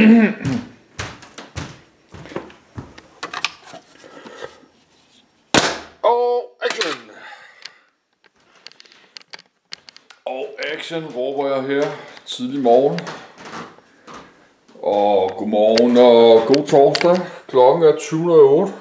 Og action! Og action råber jeg her tidlig morgen. Og godmorgen og god torsdag. Klokken er 20:08.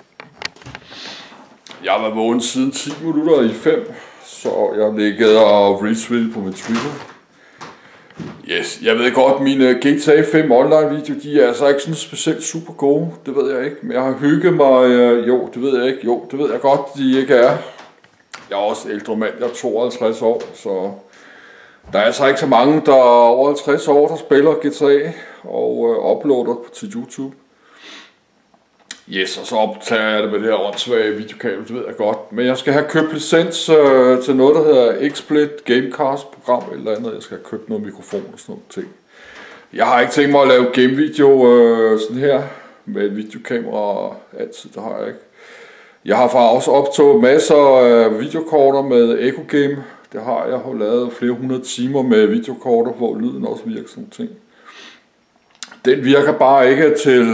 Jeg var vågen siden 10 minutter i 5, så jeg ligger og retweetet på min Twitter. Yes, jeg ved godt, mine GTA 5 online video, de er altså ikke sådan specielt super gode, det ved jeg ikke, men jeg har hygget mig, det ved jeg godt, de ikke er. Jeg er også ældre mand, jeg er 52 år, så der er altså ikke så mange, der er over 50 år, der spiller GTA og uploader til YouTube. Yes, og så optager jeg det med det her åndssvage videokabel, det ved jeg godt. Men jeg skal have købt licens til noget, der hedder XSplit Gamecast program eller andet. Jeg skal have købt noget mikrofon og sådan nogle ting. Jeg har ikke tænkt mig at lave gamevideo sådan her med et videokamera altid, det har jeg ikke. Jeg har faktisk også optaget masser af videokorter med Echo Game. Det har jeg har lavet flere 100 timer med videokorter, hvor lyden også virker sådan nogle ting. Den virker bare ikke til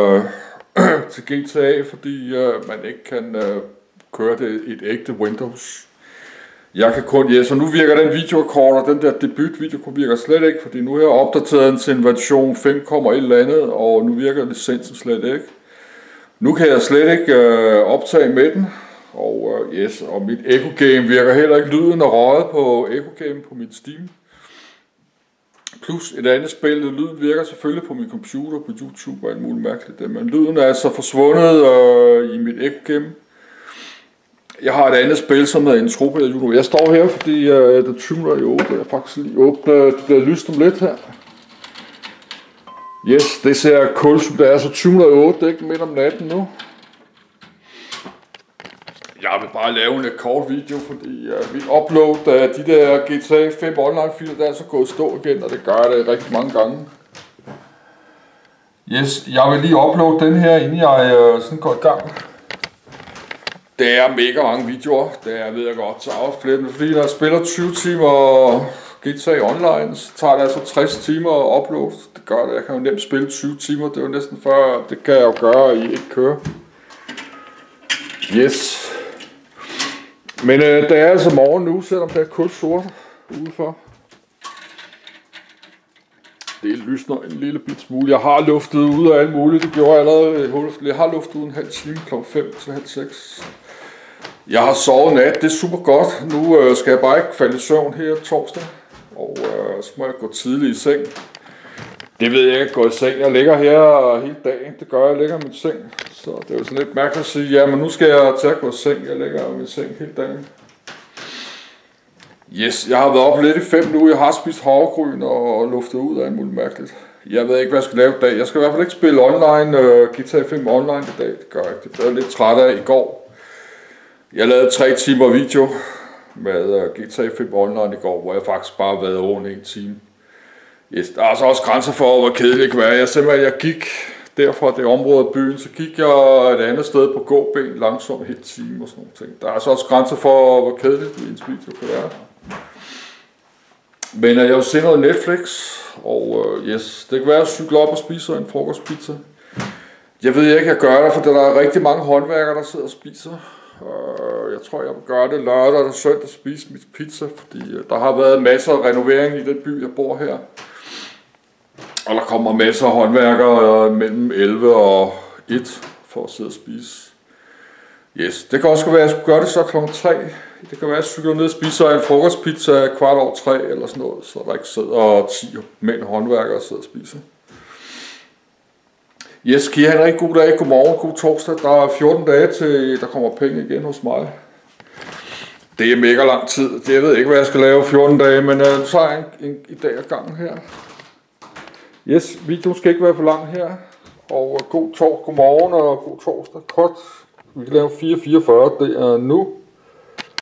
GTA, fordi man ikke kan køre det i et ægte Windows. Jeg kan kun, så nu virker den videorekorder, den der debut video virker slet ikke, fordi nu har jeg opdateret den til en version 5, eller andet, og nu virker licensen slet ikke. Nu kan jeg slet ikke optage med den, og og mit Echo Game virker heller ikke, lyden er røget på Echo Game på mit Steam. Plus et andet spil, lyden virker selvfølgelig på min computer, på YouTube og alt muligt mærkeligt. Men lyden er altså forsvundet i mit Echo Game. Jeg har et andet spil, som hedder Entropia Juno. Jeg står her, fordi det tymler i 8. Jeg faktisk lige åbner det der lyst om lidt her. Yes, det ser cool, som det er, så 2008, det er ikke midt om natten nu. Jeg vil bare lave en kort video, fordi mit upload af de der GTA 5 online filer, der er så gået stå igen, og det gør det rigtig mange gange. Yes, jeg vil lige uploade den her, inden jeg sådan går i gang. Det er mega mange videoer, det er, ved jeg godt, så også flere, fordi når jeg spiller 20 timer GTA online, så tager det altså 60 timer at uploade. Det gør det, jeg kan jo nemt spille 20 timer, det er jo næsten før, det kan jeg jo gøre, I ikke kører. Yes. Men det er altså morgen nu, selvom det er kulsort udenfor. Det lysner en lille bit smule. Jeg har luftet ud af alt muligt. Det gjorde jeg allerede. Jeg har luftet ud en halv time kl. 5 til halv 6. Jeg har sovet nat. Det er super godt. Nu skal jeg bare ikke falde i søvn her torsdag. Og så må jeg gå tidligt i seng. Det ved jeg ikke at gå i seng. Jeg ligger her hele dagen. Det gør jeg ligger i min seng. Så det er jo sådan lidt mærkeligt at sige, ja, men nu skal jeg til at gå i seng. Jeg ligger i min seng hele dagen. Yes, jeg har været oppe lidt i 5 nu. Jeg har spist havregryn og luftet ud af alt muligt mærkeligt. Jeg ved ikke, hvad jeg skal lave i dag. Jeg skal i hvert fald ikke spille online, GTA 5 online i dag. Det gør jeg ikke. Det blev jeg lidt træt af i går. Jeg lavede 3 timer video med GTA 5 online i går, hvor jeg faktisk bare har været over 1 time. Yes, der er altså også grænser for, hvor kedeligt det kan være. Jeg gik derfra det område af byen, så gik jeg et andet sted på gåben langsomt helt time og sådan noget ting. Der er altså også grænser for, hvor kedeligt ens video kan være. Men jeg vil se noget Netflix, og yes, det kan være at cykle op og spise en frokostpizza. Jeg ved ikke, jeg gør det, for der er rigtig mange håndværkere, der sidder og spiser. Jeg tror, jeg vil gøre det lørdag og søndag at spise mit pizza, fordi der har været masser af renovering i den by, jeg bor her. Og der kommer masser af håndværkere mellem 11 og 1 for at sidde og spise. Yes, det kan også være, at jeg skulle gøre det så kl. 3. Det kan være, at jeg cykler ned og spiser en frokostpizza 3:15 eller sådan noget, så der ikke sidder 10 mænd håndværkere og sidder og spiser. Yes, kan I have en rigtig god dag, godmorgen, god torsdag. Der er 14 dage til, der kommer penge igen hos mig. Det er mega lang tid. Jeg ved ikke, hvad jeg skal lave 14 dage, men så tager jeg en dag ad gangen her. Yes, videoen skal ikke være for lang her. Og god morgen og god torsdag. Godt. Vi kan lave 4:44, det er nu.